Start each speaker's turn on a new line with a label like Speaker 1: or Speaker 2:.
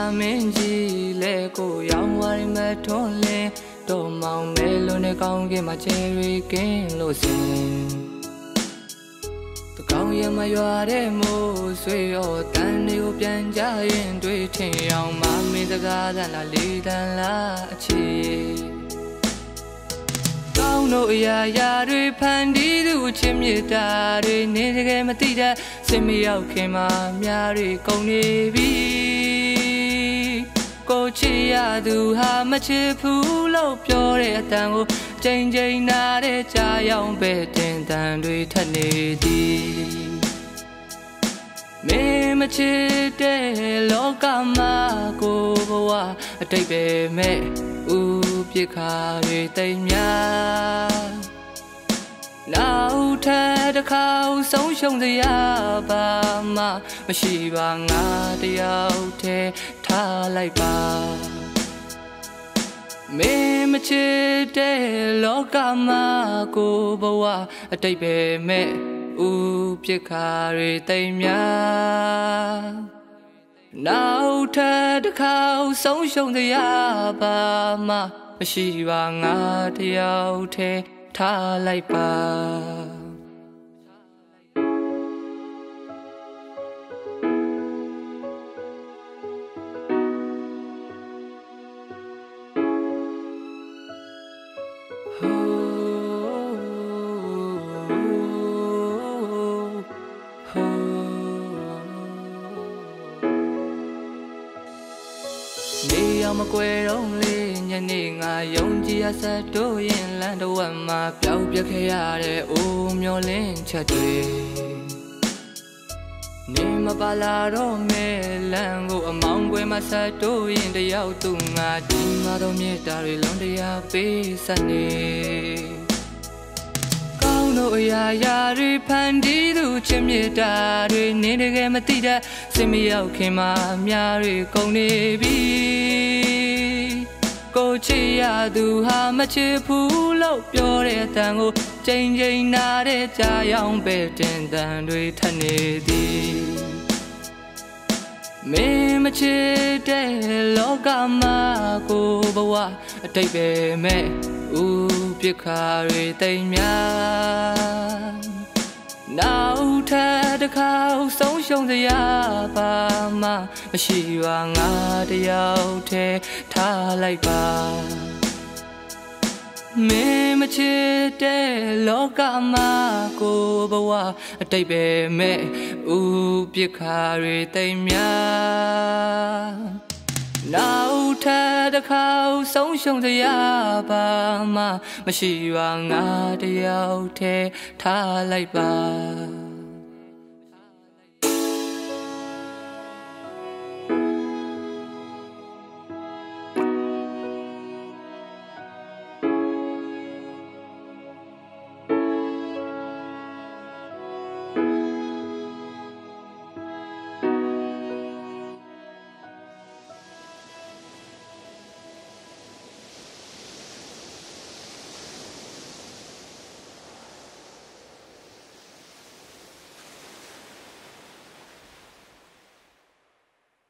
Speaker 1: မင်းကြီးလဲကိုရောင်ဝါရီမထွန်းလင်းတော်မောင်မဲလုံးနဲ့ကောင်းကင်မှာချယ်ရီကင်းလို့စင်တကောင်းရမရွာတဲ့မိုးဆွေရောတန်တွေကိုပြန်ကြရင်တွေ့ထင်အောင်မမင်းစကားတန်လားလေးတန်လားအချီကောင်းတို့အရာရာတွေဖန်တီးသူချင်းမြတ်တာတွေနေတကယ်မသိတဲ့စင်မရောက်ခင်မှာများတွေကုန်နေပြီကိုချစ်ရသူဟာမချစ်ဘူးလို့ပြောတဲ့အတန်ကိုချိန်ချိန်နာတဲ့ကြာရောက်ပဲတင်တန်တွေထက်နေသည်မင်းမချစ်တဲ့လောကမှာကိုဘဝအတိတ်ပဲမဲ့ဥပြစ်ခါတွေတိမ်များနောက်ထပ်တစ်ခါဆုံးရှုံးစရာပါမှမရှိပါငါတယောက်တည်းထားလိုက်ပါမင်းမချစ်တဲ့လောကမှာကိုဘဝအတိတ်ပဲမဲ့ဥပြစ်ခါတွေတိမ်များနောက်ထပ်တစ်ခါဆုံးရှုံးစရာပါမှမရှိပါငါတယောက်တည်းထားလိုက်ပါနေအောင်မကွယ်တော့လေညနေငါယုံကြည်ရဆက်တို့ရင်လမ်းတစ်ဝက်မှာပျောက်ပြခဲ့ရတဲ့အိုးမျောလင်းချက်တွေနေမပါလာတော့မဲလမ်းကိုအမောင်းကွယ်မှာဆက်တို့ရင်တယောက်သူငါဒီမှာတော့မြေတာတွေလုံးတရားပေးဆက်နေကောင်းတို့အရာရာတွေဖန်တီးသူချစ်မြတ်တာတွေနေတကယ်မသိတဲ့စင်မရောက်ခင်မှာများတွေကုန်နေပြီကိုချစ်ရသူဟာမချစ်ဘူးလို့ပြောတဲ့အတန်ကိုချိန်ချိန်နာတဲ့ကြာရောက်ပဲတင်တန်တွေထက်နေသည်မင်းမချစ်တဲ့လောကမှာကိုဘဝအတိတ်ပဲမဲ့ဥပြစ်ခါတွေတိမ်များနောက်ထပ်တစ်ခါဆုံးရှုံးစရာပါမှမရှိပါငါတယောက်တည်းထားလိုက်ပါမင်းမချစ်တဲ့လောကမှာကိုဘဝအတိတ်ပဲမဲ့ဥပြစ်ခါတွေတိမ်များနောက်ထပ်တစ်ခါဆုံးရှုံးစရာပါမှမရှိပါငါတယောက်တည်းထားလိုက်ပါ